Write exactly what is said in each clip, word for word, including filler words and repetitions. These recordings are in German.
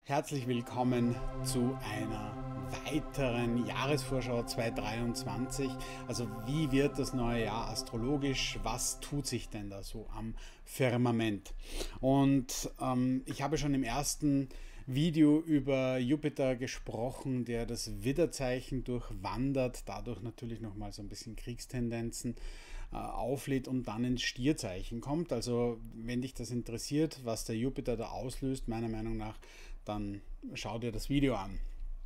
Herzlich willkommen zu einer weiteren Jahresvorschau zweitausenddreiundzwanzig. Also wie wird das neue Jahr astrologisch? Was tut sich denn da so am Firmament? Und ähm, ich habe schon im ersten Video über Jupiter gesprochen, der das Widderzeichen durchwandert, dadurch natürlich nochmal so ein bisschen Kriegstendenzen äh, auflädt und dann ins Stierzeichen kommt. Also wenn dich das interessiert, was der Jupiter da auslöst, meiner Meinung nach, dann schau dir das Video an.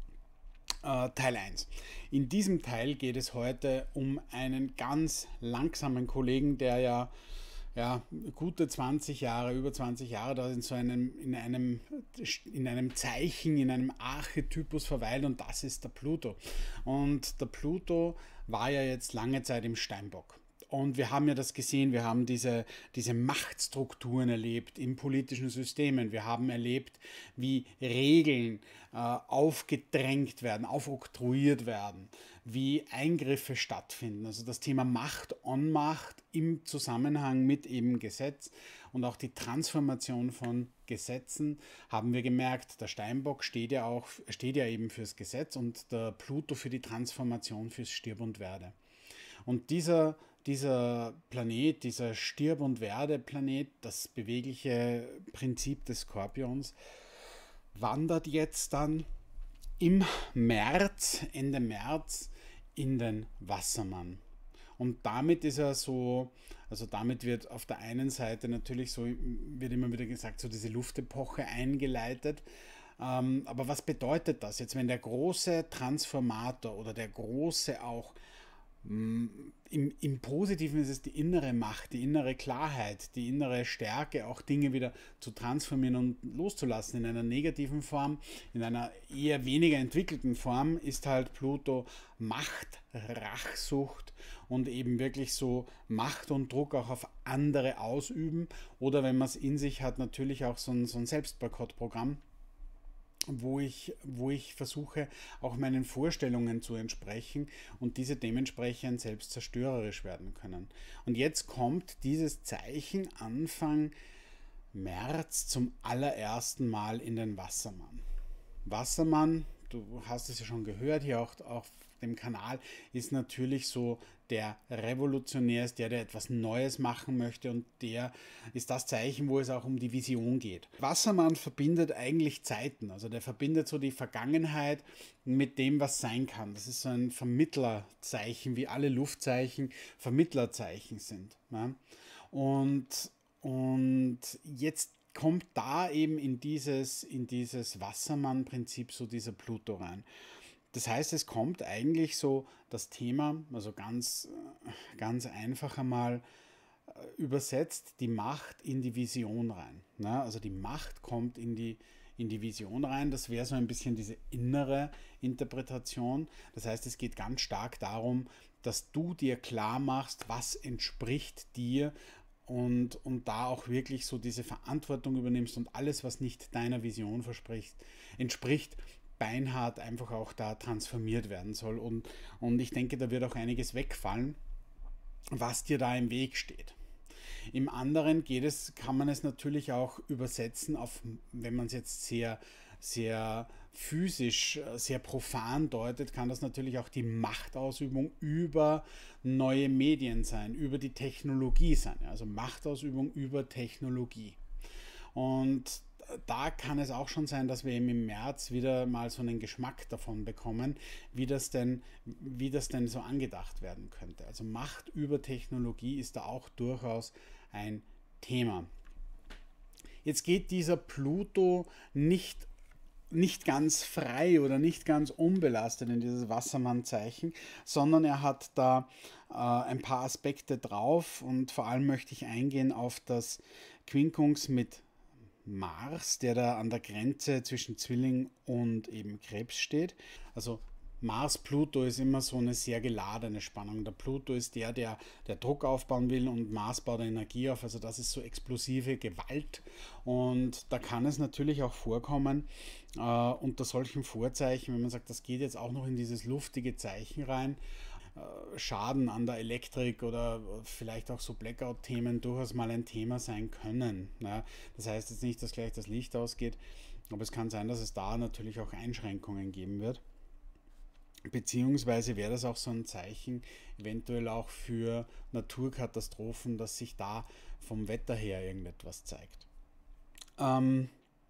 Äh, Teil eins. In diesem Teil geht es heute um einen ganz langsamen Kollegen, der ja ja, gute zwanzig Jahre, über zwanzig Jahre da in so einem, in einem, in einem Zeichen, in einem Archetypus verweilt, und das ist der Pluto. Und der Pluto war ja jetzt lange Zeit im Steinbock. Und wir haben ja das gesehen, wir haben diese, diese Machtstrukturen erlebt in politischen Systemen. Wir haben erlebt, wie Regeln äh, aufgedrängt werden, aufoktroyiert werden, wie Eingriffe stattfinden. Also das Thema Macht, Ohnmacht im Zusammenhang mit eben Gesetz und auch die Transformation von Gesetzen haben wir gemerkt. Der Steinbock steht ja auch, steht ja eben fürs Gesetz und der Pluto für die Transformation, fürs Stirb und Werde. Und dieser, dieser Planet, dieser Stirb- und Werde-Planet, das bewegliche Prinzip des Skorpions, wandert jetzt dann im März, Ende März, in den Wassermann. Und damit ist er so, also damit wird auf der einen Seite natürlich so, wird immer wieder gesagt, so diese Luftepoche eingeleitet. Ähm, aber was bedeutet das jetzt, wenn der große Transformator oder der große auch Im, Im Positiven ist es die innere Macht, die innere Klarheit, die innere Stärke, auch Dinge wieder zu transformieren und loszulassen. In einer negativen Form, in einer eher weniger entwickelten Form ist halt Pluto Macht, Rachsucht und eben wirklich so Macht und Druck auch auf andere ausüben. Oder wenn man es in sich hat, natürlich auch so ein, so ein Selbstboykottprogramm, wo ich, wo ich versuche, auch meinen Vorstellungen zu entsprechen und diese dementsprechend selbst zerstörerisch werden können. Und jetzt kommt dieses Zeichen Anfang März zum allerersten Mal in den Wassermann. Wassermann, du hast es ja schon gehört, hier auch auf dem Kanal, ist natürlich so der Revolutionär, ist der, der etwas Neues machen möchte, und der ist das Zeichen, wo es auch um die Vision geht. Wassermann verbindet eigentlich Zeiten, also der verbindet so die Vergangenheit mit dem, was sein kann. Das ist so ein Vermittlerzeichen, wie alle Luftzeichen Vermittlerzeichen sind. Ja? Und, und jetzt kommt da eben in dieses, in dieses Wassermann-Prinzip so dieser Pluto rein. Das heißt, es kommt eigentlich so das Thema, also ganz, ganz einfach einmal übersetzt, die Macht in die Vision rein. Also die Macht kommt in die, in die Vision rein. Das wäre so ein bisschen diese innere Interpretation. Das heißt, es geht ganz stark darum, dass du dir klar machst, was entspricht dir, Und, und da auch wirklich so diese Verantwortung übernimmst und alles, was nicht deiner Vision verspricht, entspricht, beinhart einfach auch da transformiert werden soll. Und, und ich denke, da wird auch einiges wegfallen, was dir da im Weg steht. Im anderen geht es, kann man es natürlich auch übersetzen auf, wenn man es jetzt sehr, sehr physisch, sehr profan deutet, kann das natürlich auch die Machtausübung über neue Medien sein, über die Technologie sein. Also Machtausübung über Technologie. Und da kann es auch schon sein, dass wir eben im März wieder mal so einen Geschmack davon bekommen, wie das denn, wie das denn so angedacht werden könnte. Also Macht über Technologie ist da auch durchaus ein Thema. Jetzt geht dieser Pluto nicht, nicht ganz frei oder nicht ganz unbelastet in dieses Wassermann-Zeichen, sondern er hat da äh, ein paar Aspekte drauf, und vor allem möchte ich eingehen auf das Quinkums mit Mars, der da an der Grenze zwischen Zwilling und eben Krebs steht. Also Mars-Pluto ist immer so eine sehr geladene Spannung. Der Pluto ist der, der, der Druck aufbauen will, und Mars baut Energie auf. Also das ist so explosive Gewalt. Und da kann es natürlich auch vorkommen, äh, unter solchen Vorzeichen, wenn man sagt, das geht jetzt auch noch in dieses luftige Zeichen rein, Schaden an der Elektrik oder vielleicht auch so Blackout-Themen durchaus mal ein Thema sein können. Ja, das heißt jetzt nicht, dass gleich das Licht ausgeht, Aber es kann sein, dass es da natürlich auch Einschränkungen geben wird. Beziehungsweise wäre das auch so ein Zeichen, eventuell auch für Naturkatastrophen, dass sich da vom Wetter her irgendetwas zeigt. Ähm,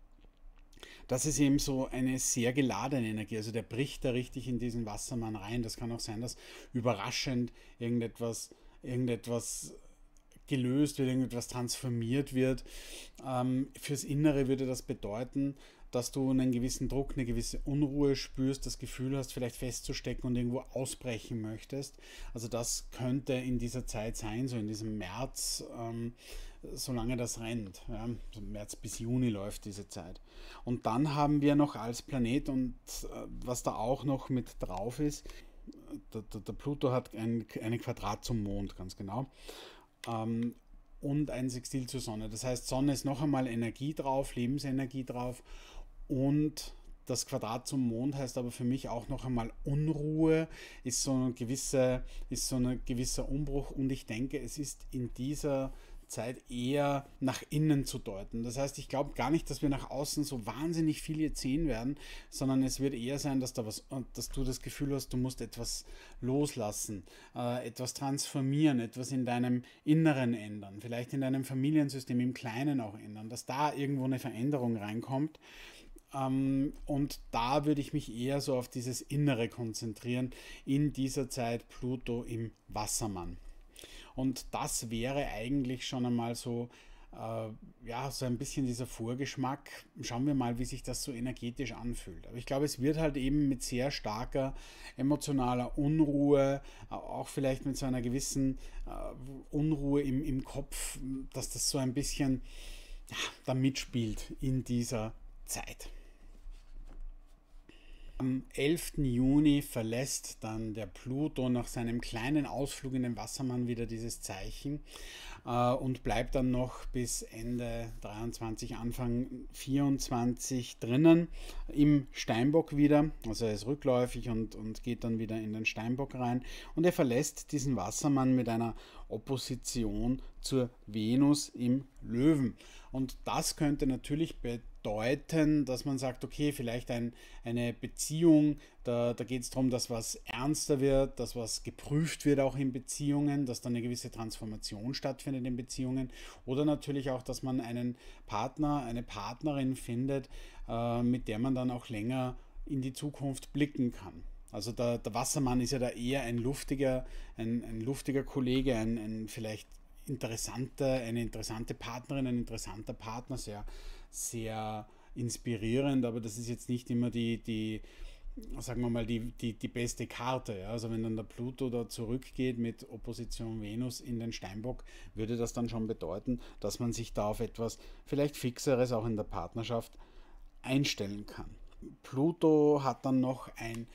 Das ist eben so eine sehr geladene Energie. Also der bricht da richtig in diesen Wassermann rein. Das kann auch sein, dass überraschend irgendetwas, irgendetwas gelöst wird, irgendetwas transformiert wird. Ähm, fürs Innere würde das bedeuten, dass du einen gewissen Druck, eine gewisse Unruhe spürst, das Gefühl hast, vielleicht festzustecken und irgendwo ausbrechen möchtest. Also das könnte in dieser Zeit sein, so in diesem März, ähm, solange das rennt. Ja, so März bis Juni läuft diese Zeit. Und dann haben wir noch als Planet und äh, was da auch noch mit drauf ist, der, der, der Pluto hat ein, ein Quadrat zum Mond, ganz genau. Ähm, und ein Sextil zur Sonne. Das heißt, Sonne ist noch einmal Energie drauf, Lebensenergie drauf und das Quadrat zum Mond heißt aber für mich auch noch einmal Unruhe, ist so ein gewisser, ist so ein gewisser Umbruch und ich denke, es ist in dieser Zeit eher nach innen zu deuten. Das heißt, ich glaube gar nicht, dass wir nach außen so wahnsinnig viel jetzt sehen werden, sondern es wird eher sein, dass, da was, dass du das Gefühl hast, du musst etwas loslassen, äh, etwas transformieren, etwas in deinem Inneren ändern, vielleicht in deinem Familiensystem im Kleinen auch ändern, dass da irgendwo eine Veränderung reinkommt. Ähm, und da würde ich mich eher so auf dieses Innere konzentrieren, in dieser Zeit Pluto im Wassermann. Und das wäre eigentlich schon einmal so, äh, ja, so ein bisschen dieser Vorgeschmack. Schauen wir mal, wie sich das so energetisch anfühlt. Aber ich glaube, es wird halt eben mit sehr starker emotionaler Unruhe, äh, auch vielleicht mit so einer gewissen äh, Unruhe im, im Kopf, dass das so ein bisschen ja, da mitspielt in dieser Zeit. Am elften Juni verlässt dann der Pluto nach seinem kleinen Ausflug in den Wassermann wieder dieses Zeichen äh, und bleibt dann noch bis Ende dreiundzwanzig, Anfang vierundzwanzig drinnen im Steinbock wieder. Also er ist rückläufig und, und geht dann wieder in den Steinbock rein und er verlässt diesen Wassermann mit einer Opposition zur Venus im Löwen. Und das könnte natürlich bedeuten, dass man sagt, okay, vielleicht ein, eine Beziehung, da, da geht es darum, dass was ernster wird, dass was geprüft wird auch in Beziehungen, dass dann eine gewisse Transformation stattfindet in Beziehungen oder natürlich auch, dass man einen Partner, eine Partnerin findet, äh, mit der man dann auch länger in die Zukunft blicken kann. Also der, der Wassermann ist ja da eher ein luftiger, ein, ein luftiger Kollege, ein, ein vielleicht interessante, eine interessante Partnerin, ein interessanter Partner, sehr, sehr inspirierend, aber das ist jetzt nicht immer die, die sagen wir mal, die, die, die beste Karte. Ja? Also wenn dann der Pluto da zurückgeht mit Opposition Venus in den Steinbock, würde das dann schon bedeuten, dass man sich da auf etwas vielleicht Fixeres auch in der Partnerschaft einstellen kann. Pluto hat dann noch ein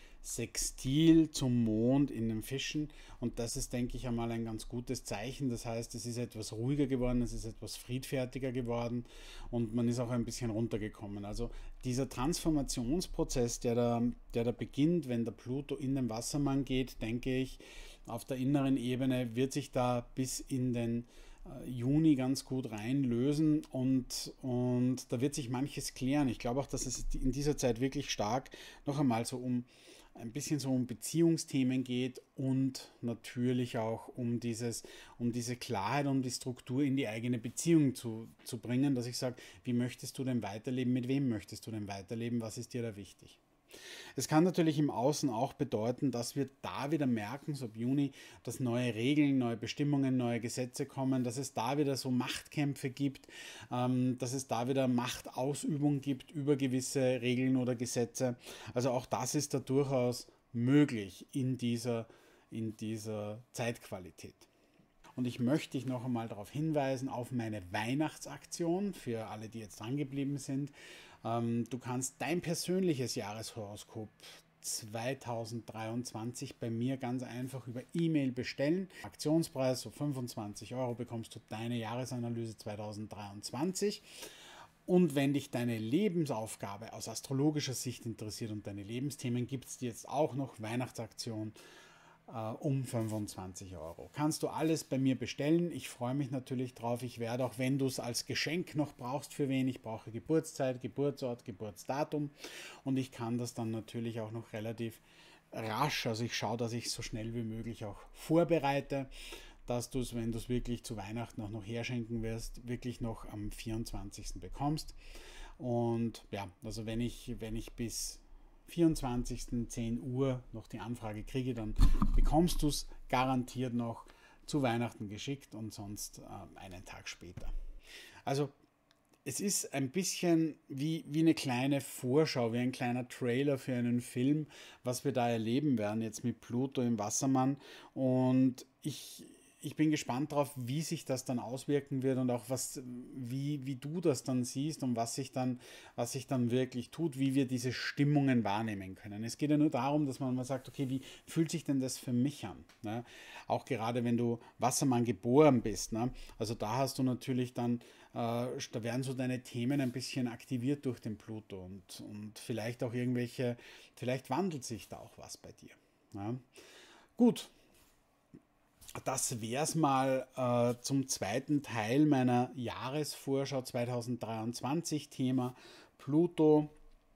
Sextil zum Mond in den Fischen und das ist, denke ich, einmal ein ganz gutes Zeichen. Das heißt, es ist etwas ruhiger geworden, es ist etwas friedfertiger geworden und man ist auch ein bisschen runtergekommen. Also dieser Transformationsprozess, der da, der da beginnt, wenn der Pluto in den Wassermann geht, denke ich, auf der inneren Ebene wird sich da bis in den Juni ganz gut reinlösen und, und da wird sich manches klären. Ich glaube auch, dass es in dieser Zeit wirklich stark noch einmal so um ein bisschen so um Beziehungsthemen geht und natürlich auch um dieses, um diese Klarheit und die Struktur in die eigene Beziehung zu, zu bringen, dass ich sage, wie möchtest du denn weiterleben, mit wem möchtest du denn weiterleben, was ist dir da wichtig? Es kann natürlich im Außen auch bedeuten, dass wir da wieder merken, so ab Juni, dass neue Regeln, neue Bestimmungen, neue Gesetze kommen, dass es da wieder so Machtkämpfe gibt, ähm, dass es da wieder Machtausübung gibt über gewisse Regeln oder Gesetze. Also auch das ist da durchaus möglich in dieser, in dieser Zeitqualität. Und ich möchte dich noch einmal darauf hinweisen, auf meine Weihnachtsaktion, für alle, die jetzt drangeblieben sind. Ähm, du kannst dein persönliches Jahreshoroskop zweitausenddreiundzwanzig bei mir ganz einfach über E-Mail bestellen. Aktionspreis so fünfundzwanzig Euro bekommst du deine Jahresanalyse zweitausenddreiundzwanzig. Und wenn dich deine Lebensaufgabe aus astrologischer Sicht interessiert und deine Lebensthemen, gibt es jetzt auch noch Weihnachtsaktion. um fünfundzwanzig Euro. Kannst du alles bei mir bestellen. Ich freue mich natürlich drauf. Ich werde auch, wenn du es als Geschenk noch brauchst, für wen ich brauche, Geburtszeit, Geburtsort, Geburtsdatum, und ich kann das dann natürlich auch noch relativ rasch, also ich schaue, dass ich es so schnell wie möglich auch vorbereite, dass du es, wenn du es wirklich zu Weihnachten auch noch herschenken wirst, wirklich noch am vierundzwanzigsten bekommst. Und ja, also wenn ich, wenn ich bis vierundzwanzigsten zehn Uhr noch die Anfrage kriege, dann bekommst du es garantiert noch zu Weihnachten geschickt und sonst äh, einen Tag später. Also es ist ein bisschen wie, wie eine kleine Vorschau, wie ein kleiner Trailer für einen Film, was wir da erleben werden jetzt mit Pluto im Wassermann, und ich Ich bin gespannt darauf, wie sich das dann auswirken wird und auch was, wie, wie du das dann siehst und was sich dann, was sich dann wirklich tut, wie wir diese Stimmungen wahrnehmen können. Es geht ja nur darum, dass man mal sagt, okay, wie fühlt sich denn das für mich an? Ne? Auch gerade wenn du Wassermann geboren bist. Ne? Also da hast du natürlich dann, äh, da werden so deine Themen ein bisschen aktiviert durch den Pluto, und, und vielleicht auch irgendwelche, vielleicht wandelt sich da auch was bei dir. Ne? Gut. Das wäre es mal äh, zum zweiten Teil meiner Jahresvorschau zweitausenddreiundzwanzig, Thema Pluto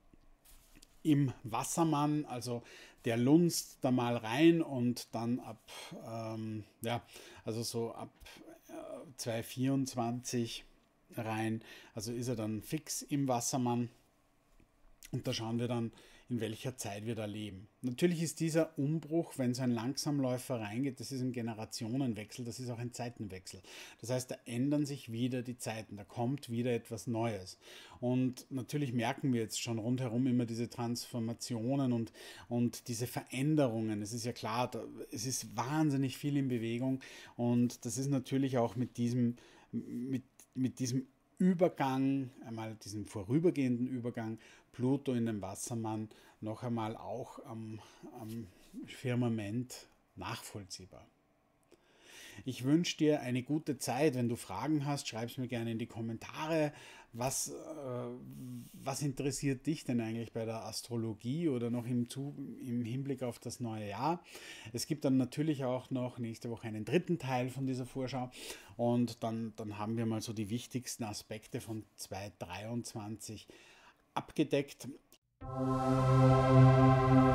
im Wassermann. Also der lunzt da mal rein und dann ab, ähm, ja, also so ab äh, zweitausendvierundzwanzig rein. Also ist er dann fix im Wassermann. Und da schauen wir dann, in welcher Zeit wir da leben. Natürlich ist dieser Umbruch, wenn so ein Langsamläufer reingeht, das ist ein Generationenwechsel, das ist auch ein Zeitenwechsel. Das heißt, da ändern sich wieder die Zeiten, da kommt wieder etwas Neues. Und natürlich merken wir jetzt schon rundherum immer diese Transformationen und, und diese Veränderungen. Es ist ja klar, da, es ist wahnsinnig viel in Bewegung, und das ist natürlich auch mit diesem, mit, mit diesem Übergang, einmal diesen vorübergehenden Übergang Pluto in den Wassermann, noch einmal auch am, am Firmament nachvollziehbar. Ich wünsche dir eine gute Zeit. Wenn du Fragen hast, schreib es mir gerne in die Kommentare. Was, äh, was interessiert dich denn eigentlich bei der Astrologie oder noch im, im Hinblick auf das neue Jahr? Es gibt dann natürlich auch noch nächste Woche einen dritten Teil von dieser Vorschau, und dann, dann haben wir mal so die wichtigsten Aspekte von zweitausenddreiundzwanzig abgedeckt.